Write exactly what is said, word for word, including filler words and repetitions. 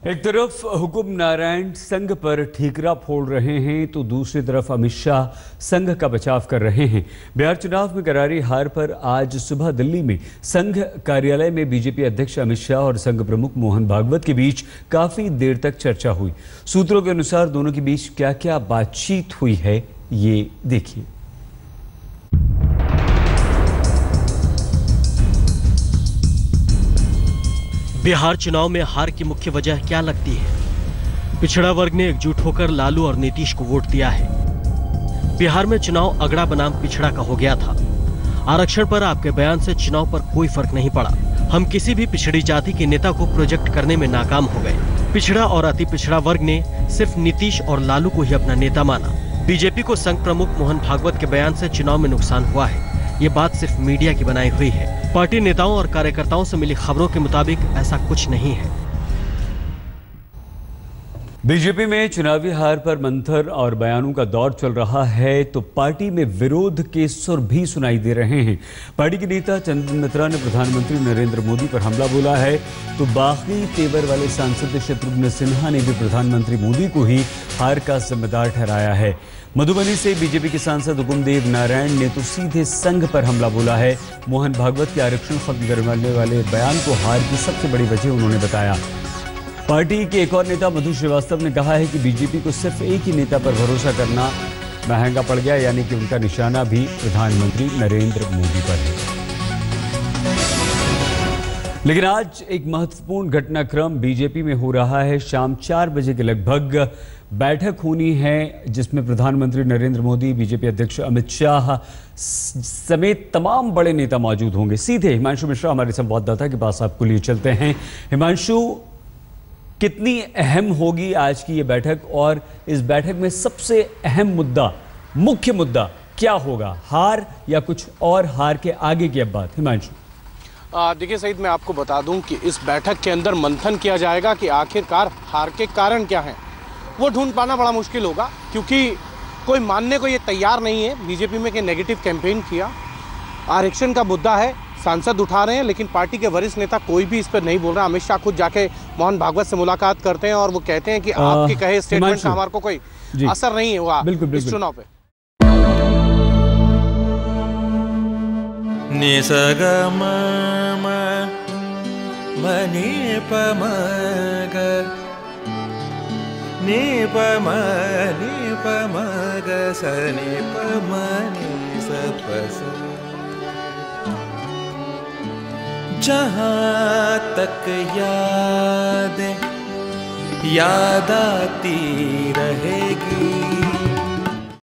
एक तरफ हुकुम नारायण संघ पर ठीकरा फोड़ रहे हैं तो दूसरी तरफ अमित शाह संघ का बचाव कर रहे हैं। बिहार चुनाव में करारी हार पर आज सुबह दिल्ली में संघ कार्यालय में बीजेपी अध्यक्ष अमित शाह और संघ प्रमुख मोहन भागवत के बीच काफी देर तक चर्चा हुई। सूत्रों के अनुसार दोनों के बीच क्या क्या बातचीत हुई है, ये देखिए। बिहार चुनाव में हार की मुख्य वजह क्या लगती है? पिछड़ा वर्ग ने एकजुट होकर लालू और नीतीश को वोट दिया है। बिहार में चुनाव अगड़ा बनाम पिछड़ा का हो गया था। आरक्षण पर आपके बयान से चुनाव पर कोई फर्क नहीं पड़ा। हम किसी भी पिछड़ी जाति के नेता को प्रोजेक्ट करने में नाकाम हो गए। पिछड़ा और अति पिछड़ा वर्ग ने सिर्फ नीतीश और लालू को ही अपना नेता माना। बीजेपी को संघ प्रमुख मोहन भागवत के बयान से चुनाव में नुकसान हुआ है। ये बात सिर्फ मीडिया की बनाई हुई है। पार्टी नेताओं और कार्यकर्ताओं से मिली खबरों के मुताबिक ऐसा कुछ नहीं है। बीजेपी में चुनावी हार पर मंथर और बयानों का दौर चल रहा है तो पार्टी में विरोध के सुर भी सुनाई दे रहे हैं। पार्टी के नेता चंदन मित्रा ने प्रधानमंत्री नरेंद्र मोदी पर हमला बोला है तो बागी तेवर वाले सांसद शत्रुघ्न सिन्हा ने भी प्रधानमंत्री मोदी को ही हार का जिम्मेदार ठहराया है। मधुबनी से बीजेपी के सांसद हुकुमदेव नारायण ने तो सीधे संघ पर हमला बोला है। मोहन भागवत के आरक्षण खत्म करने वाले बयान को हार की सबसे बड़ी वजह उन्होंने बताया। पार्टी के एक और नेता मधु श्रीवास्तव ने कहा है कि बीजेपी को सिर्फ एक ही नेता पर भरोसा करना महंगा पड़ गया, यानी कि उनका निशाना भी प्रधानमंत्री नरेंद्र मोदी पर है। लेकिन आज एक महत्वपूर्ण घटनाक्रम बीजेपी में हो रहा है। शाम चार बजे के लगभग बैठक होनी है जिसमें प्रधानमंत्री नरेंद्र मोदी, बीजेपी अध्यक्ष अमित शाह समेत तमाम बड़े नेता मौजूद होंगे। सीधे हिमांशु मिश्रा हमारे संवाददाता के पास आपको लिए चलते हैं। हिमांशु, कितनी अहम होगी आज की ये बैठक और इस बैठक में सबसे अहम मुद्दा, मुख्य मुद्दा क्या होगा? हार या कुछ और हार के आगे की अब बात? हिमांशु देखिए सईद, मैं आपको बता दूं कि इस बैठक के अंदर मंथन किया जाएगा कि आखिरकार हार के कारण क्या हैं। वो ढूंढ पाना बड़ा मुश्किल होगा क्योंकि कोई मानने को ये तैयार नहीं है बीजेपी में कि नेगेटिव कैंपेन किया। आरक्षण का मुद्दा है, सांसद उठा रहे हैं, लेकिन पार्टी के वरिष्ठ नेता कोई भी इस पर नहीं बोल रहा। अमित शाह खुद जाके मोहन भागवत से मुलाकात करते हैं और वो कहते हैं कि आ, आपके कहे स्टेटमेंट का हमारे को कोई असर नहीं हुआ इस चुनाव पे। नी प म नी प म ग स नी प म नी स प स। जहाँ तक यादें याद आती रहेगी,